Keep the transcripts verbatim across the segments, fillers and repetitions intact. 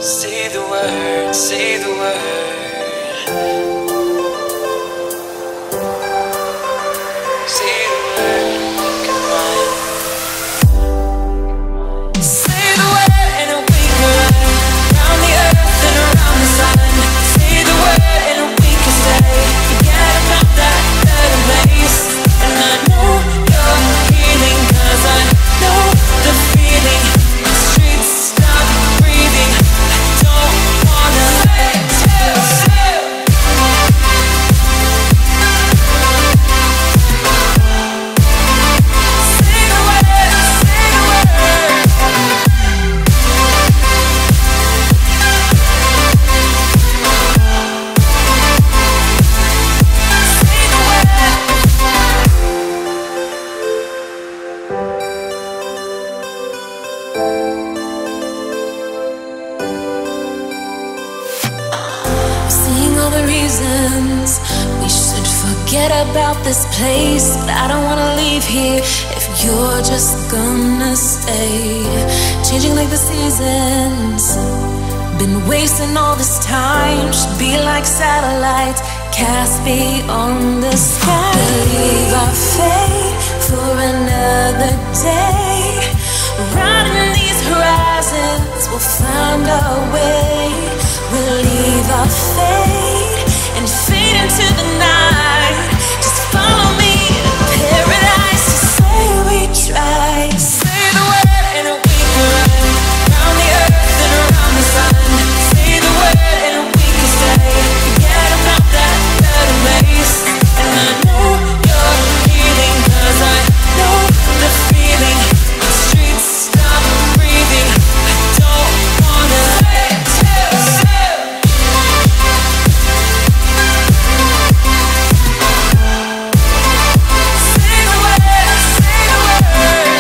Say the word, say the word. Say the word, come on. Say the word and we can run around the earth and around the sun. Say the word and we can stay. Forget about that better place. And I know you're healing, cause I know the feeling. The streets stop breathing. I don't wanna let you. Say the word, say the word. Say the word. Seeing all the reasons we should forget about this place, but I don't wanna leave here if you're just gonna stay. Changing like the seasons, been wasting all this time. Should be like satellites cast beyond the sky. Believe our fate for another day. Riding these horizons, we'll find our way. We'll leave our fate and fade into the night. Just follow me to paradise. Just say we tried. Say the word and we can run around the earth and around the sun. Say the word and we can stay. Forget about that better place. And I know you're healing, cause I know the feeling. The streets stop breathing. I don't wanna let you. Say the word, say the word.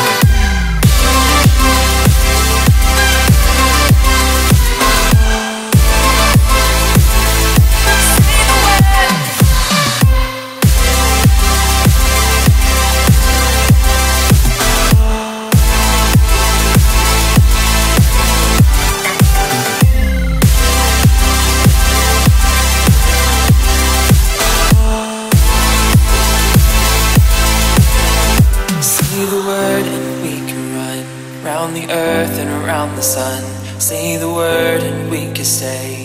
Say the word. Say the word and we can run round the earth and around the sun. Say the word and we can stay.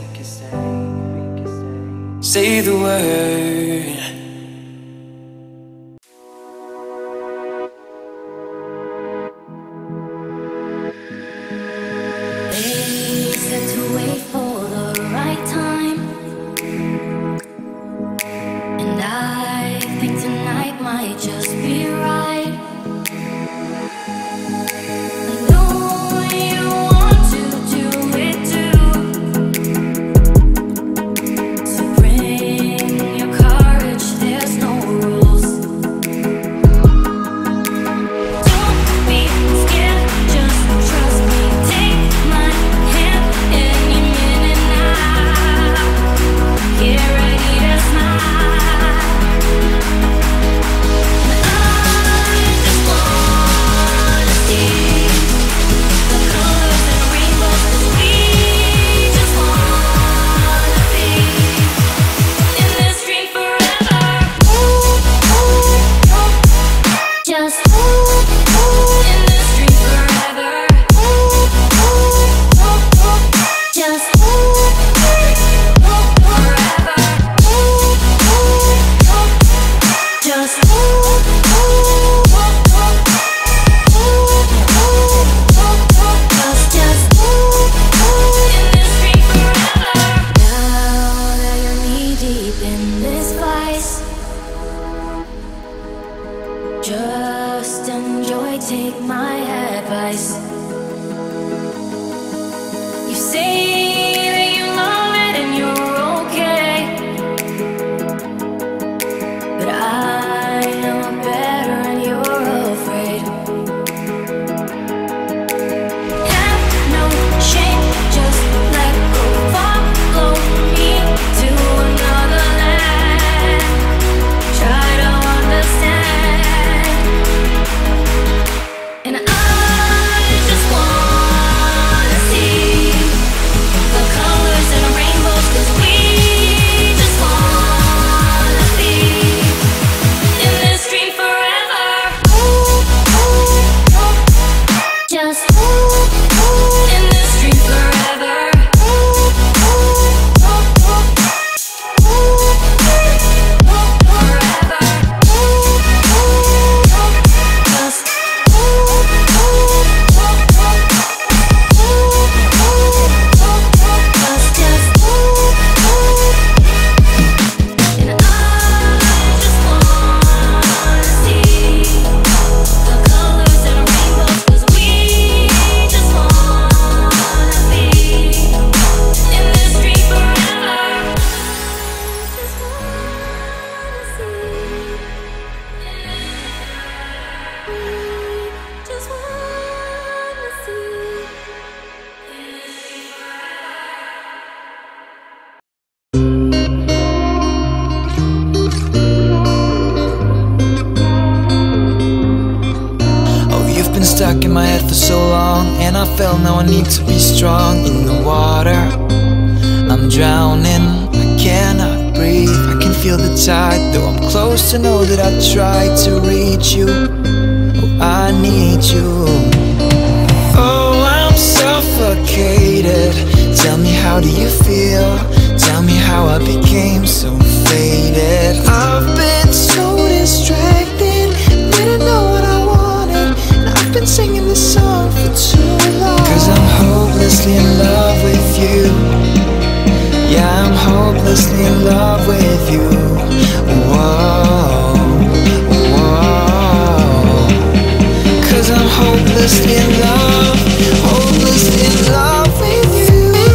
Say the word. They said to wait for the right time, and I think tonight might just be right. I know you want to do it too, so bring your courage, there's no rules. Don't be scared, just trust me. Take my hand any minute now. Get ready to smile. I just wanna see the colors and rainbows, 'cause we just wanna be in this dream forever. Just in this dream forever. Just forever. Just Just, just in this dream forever. Now that you're knee deep in this vice, just enjoy, take my advice. You say that you love it and you're okay, but I know better and you're afraid. Have no shame, just let go. Follow me to another land. Try to understand. And I my head for so long, and I felt now I need to be strong. In the water, I'm drowning, I cannot breathe. I can feel the tide, though I'm close to know that I tried to reach you. Oh, I need you. Oh, I'm suffocated. Tell me, how do you feel? Tell me how I became so faded. I've been so distracted, didn't know what I wanted, and I've been singing this song for too long. Cause I'm hopelessly in love with you. Yeah, I'm hopelessly in love with you. Whoa, whoa. Cause I'm hopelessly in love, hopelessly in love with you.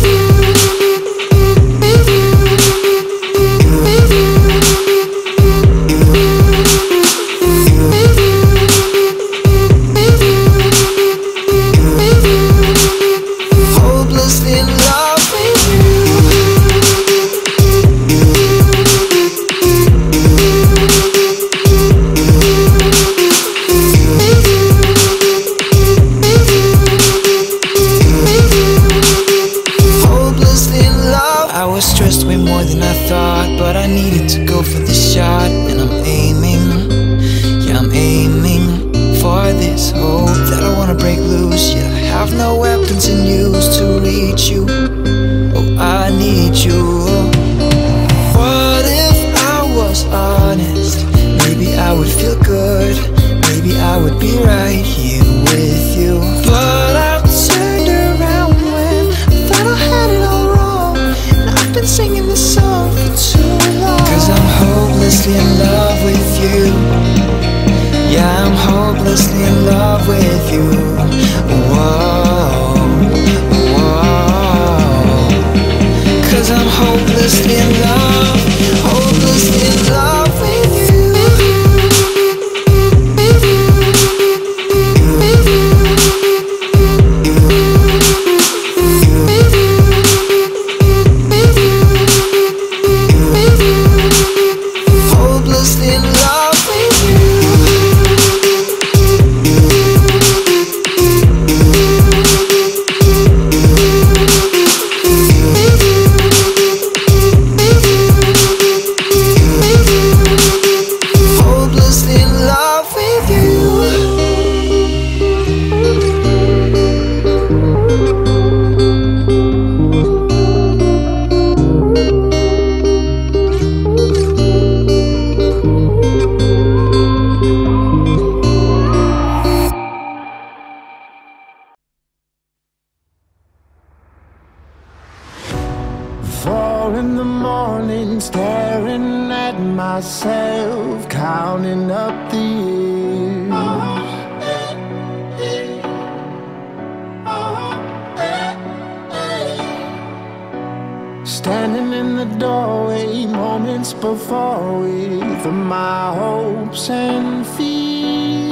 Standing in the doorway, moments before with my hopes and fears.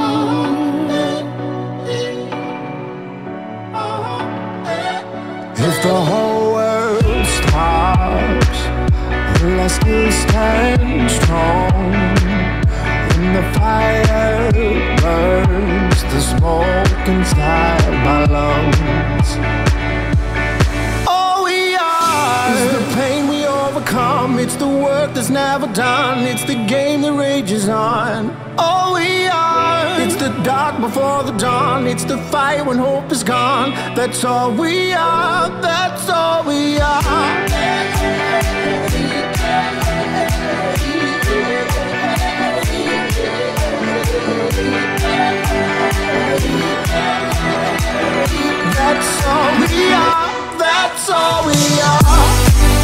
If the whole world stops, will I still stand strong? When the fire burns, the smoke inside my lungs. It's the pain we overcome, it's the work that's never done, it's the game that rages on. All we are, it's the dark before the dawn, it's the fight when hope is gone. That's all we are, that's all we are. That's all we are, that's all we are.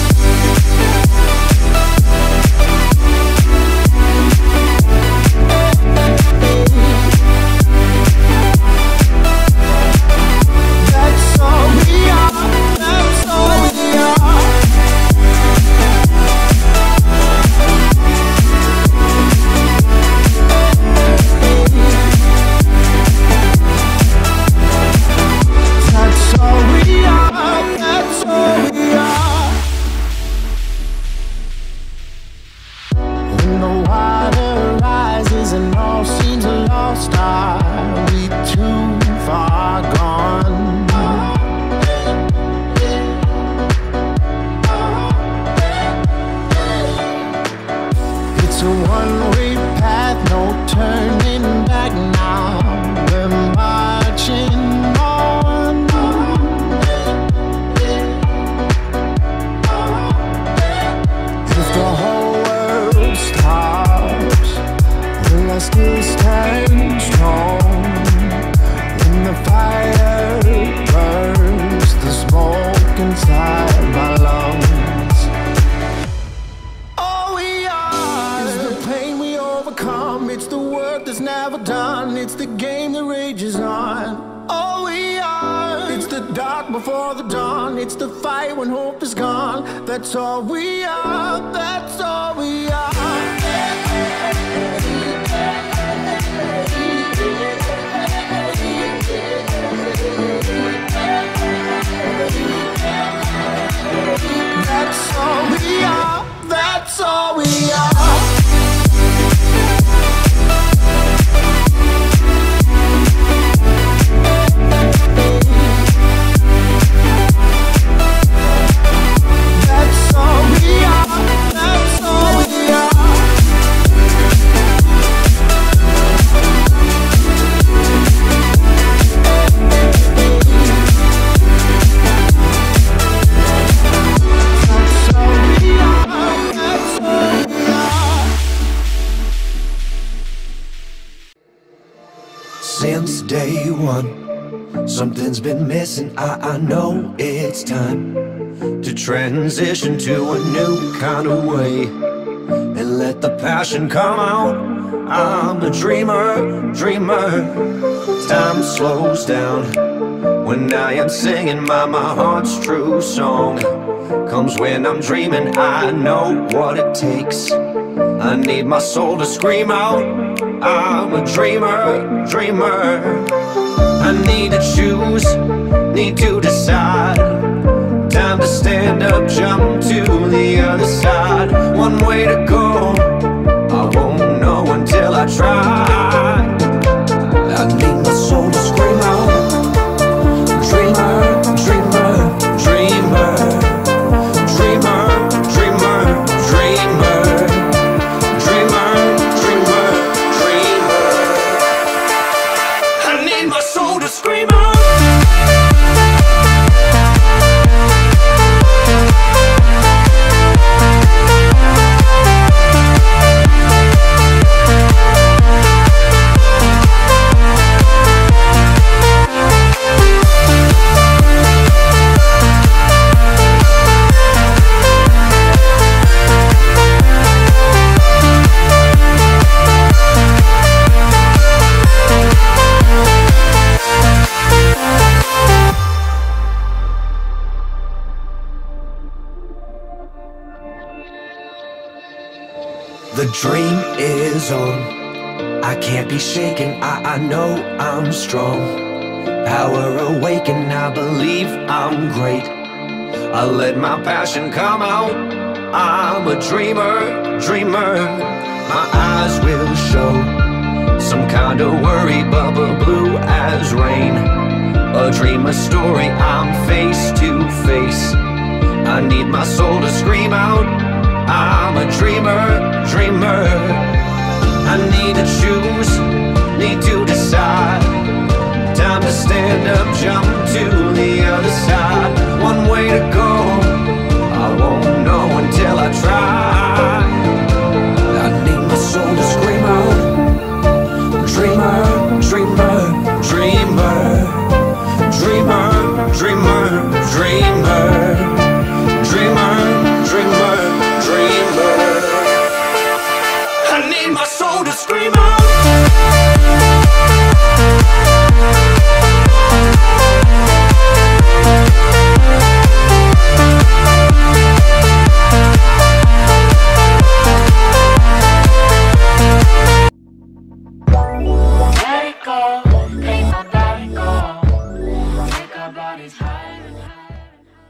That's all we are, that's all we are. That's all we are, that's all we are. before the dawn, it's the fight when hope is gone. That's all we are, that's all we are. That's all we are, that's all we are. That's all we are, that's all we are. Since day one, something's been missing. I, I know it's time to transition to a new kind of way and let the passion come out. I'm a dreamer, dreamer. Time slows down when I am singing my, my heart's true song. Comes when I'm dreaming, I know what it takes. I need my soul to scream out. I'm a dreamer, dreamer. I need to choose, need to decide. Time to stand up, jump to the other side. One way to go, I won't know until I try. I need my soul to scream out. Dreamer, dreamer, dreamer. Dreamer, dreamer, dreamer. Dreamer, dreamer, dreamer. I need my soul to scream out. The dream is on, I can't be shaken, I, I know I'm strong. Power awakened, I believe I'm great. I let my passion come out. I'm a dreamer, dreamer. My eyes will show some kind of worry, bubble blue as rain. A dream, a story, I'm face to face. I need my soul to scream out. I'm a dreamer, dreamer. I need to choose, need to decide. Time to stand up, jump to